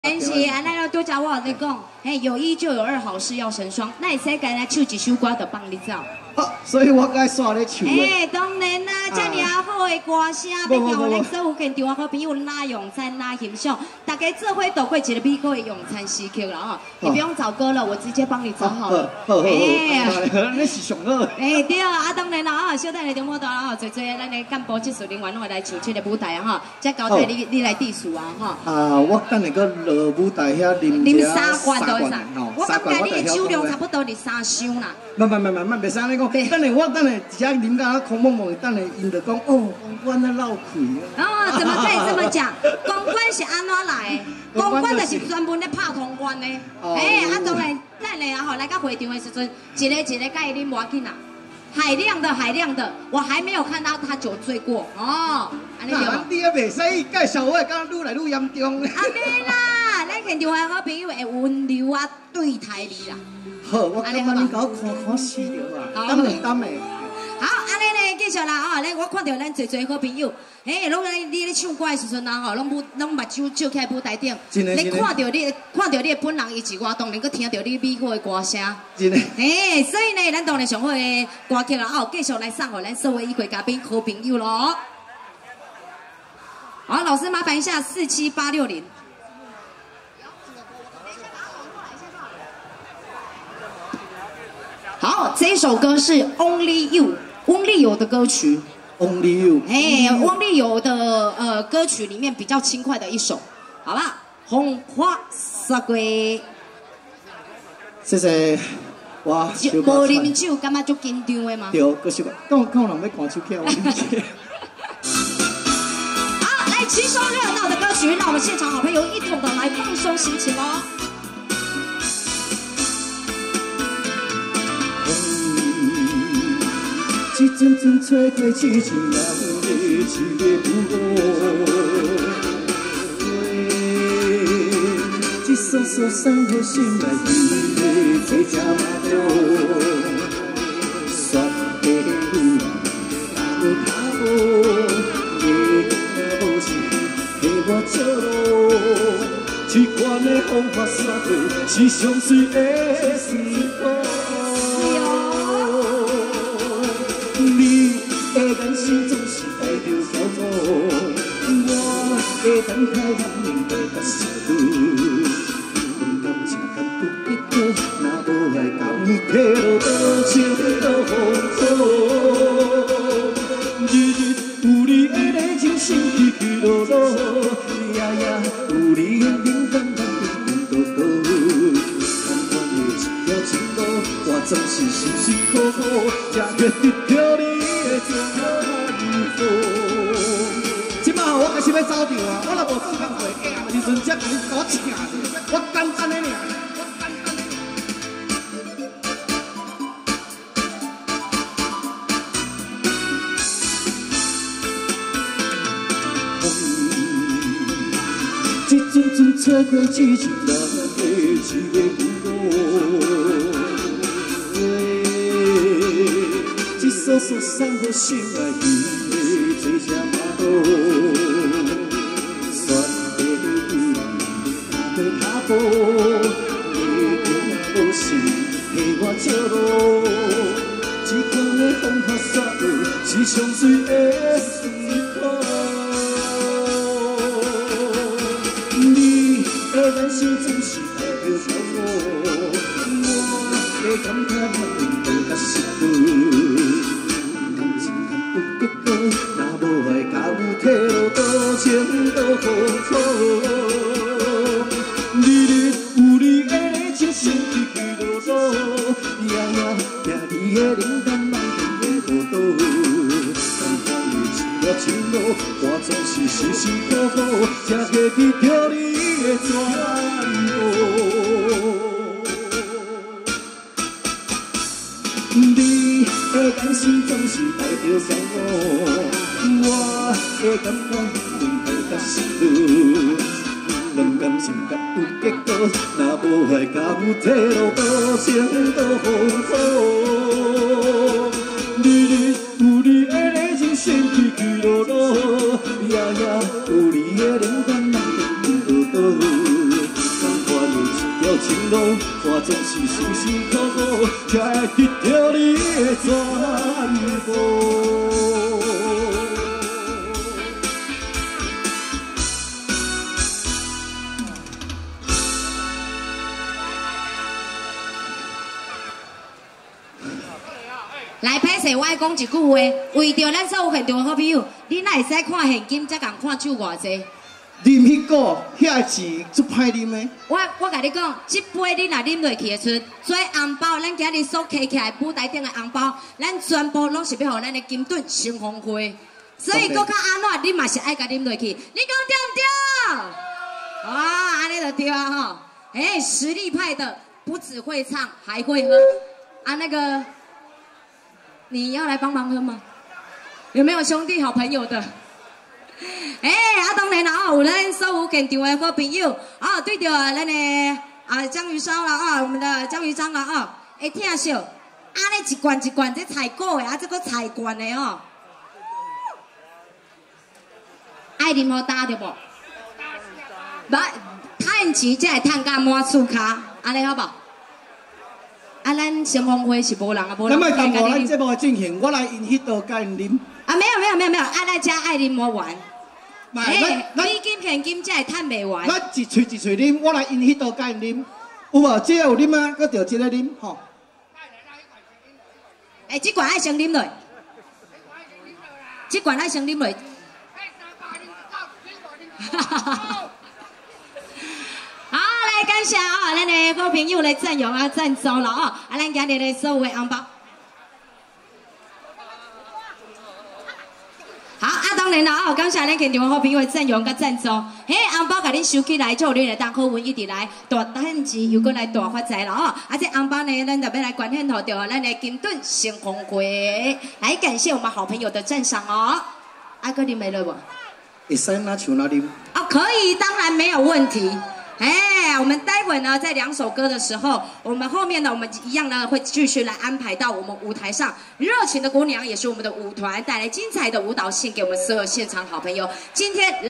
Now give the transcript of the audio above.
但是安尼咯，拄则我咧讲，嘿，有一就有二，好事要成双。那会使家来唱一首歌，就放你走。 哦，所以我该刷咧唱。 当然啦，遮尔啊好的歌声，要叫咱所有现场的好朋友哪用餐哪欣赏，大家做伙度过一个美好的用餐时刻啦吼。你不用找歌了，我直接帮你找好了。 好，那是上好。 对啊，当然啦，小等下中午到啦，最咱的干部技术人员拢会来上这个舞台啊哈，再交代你来地数啊哈。 我等下个落舞台遐啉 3罐都会使，我感觉你的酒量差不多是3箱啦。 别使安尼讲，等下只啉到空蒙蒙，等下因就讲哦，公关啊闹气啊。怎么可以这么讲？公关是安怎来的？公关就是专门咧拍通关的。当然，咱嘞啊吼，来到会场的时阵，一个甲伊啉无要紧啦。海量的，我还没有看到他酒醉过哦。安尼对。你也袂使介绍我，敢愈来愈严重。 阿妹啦，咱现场的好朋友会温柔啊对待你啦。 好，我感觉你搞看死着啊！等下。 好，安尼咧，继续啦吼，我看到咱侪好朋友，拢你咧唱歌的时阵啊吼，拢目睭照起来舞台顶，你看到你本人以及我，当然佮听到你美好的歌声， 真的。 所以呢，咱当然上好的歌曲啦，继续来送给咱所有一轨嘉宾好朋友咯。好，老师麻烦一下47860。好，这首歌是 Only You 的歌曲。 Only You。 Only You 的歌曲里面比较轻快的一首，好吧？红花撒归。 谢谢。哇， 无啉酒，感觉足紧张的吗？ 对，可是讲有人要看手机，我啉酒。 好，来轻松热闹的歌曲，让我们现场好朋友一同的来放松心情哦。 一阵阵吹过痴情人的一个雨一束束送予心内伊的这只麻朵，雪地里有打无夜光无情陪我走路，一款的风花雪月是上水的时光。眼神总是带着骄傲，我的等待让人白甲心痛。感情敢有结果，若无爱甘退落多情多风土。日日有你的热情，心起起落落，夜夜有你的冷淡淡淡倒倒。甘愿的一条情路，我总是辛辛苦苦，才决得到你。即摆我开始要走掉啊！我若无做工课，时阵才甲你搞请，我简单的尔。一阵阵吹过痴情人的一个雨一束束送予心内伊的这只麻朵，雪地里打打步，夜光无时陪我走路，一款的风花雪月是上水的时光。你的眼神总是带着骄傲，我的感觉让人白甲心痛。若无爱甲有退落多情多风土，日日有你的热情，心起起落落，夜夜听你的冷淡慢慢的落倒。甘愿的一条情路，我总是辛辛苦苦，才会得到你的全部。你的眼神总是带着骄傲，我的感觉让人白甲心痛。两感情甲有结果，若无爱甲有退落多情多风土。日日有你的热情，心起起落落，夜夜有你的冷淡慢慢倒倒。 情路，我总是辛辛苦苦，才会得到你的全部。 来，歹势，我爱讲一句话，为着咱所有现场的好朋友，你哪会使看现金，才共看酒偌济？ 啉迄个，遐钱足歹啉的。 我甲你讲，这杯你若啉落去的时，做红包，咱今日所摕起来舞台顶的红包，咱全部拢是要互咱的金盾升峰会。所以，搁较安怎，你嘛是爱甲啉落去。你讲对不对？哇，安尼就对啊吼！哎，实力派的不只会唱，还会喝。啊，那个。你要来帮忙喝吗？有没有兄弟好朋友的？当然啦有咱所有现场的好朋友对着咱的章鱼烧啦我们的章鱼章啦会听惜，安尼一罐一罐这菜果的这个菜罐的爱啉好打着无？趁钱才会趁到满厝骹，安尼好不好？咱升峰会是无人无人。 咱莫耽误咱节目的进行，我来因迄道甲因啉。 没有，咱遮爱啉无完。美金现金才会趁袂完。 咱一喙一喙啉，我来因迄道甲因啉。有无？这有啉啊？搁着这个啉吼。 这罐爱先啉落。这罐爱先啉落。好，来感谢咱的好朋友来赞扬赞助了咱今日的所有的红包。好当然啦感谢咱现场好朋友的赞扬甲赞助。红包甲恁收起来，祝恁的当好运一直来大汉钱，又搁来大发财了这红包呢，咱就要来捐献予到咱的金盾升峰会，来感谢我们好朋友的赞赏搁啉袂落无？ 会使哪像哪啉？ 可以，当然没有问题。我们待会呢，在2首歌的时候，我们后面呢，我们一样呢会继续来安排到我们舞台上，热情的姑娘也是我们的舞团带来精彩的舞蹈，献给我们所有现场好朋友。今天。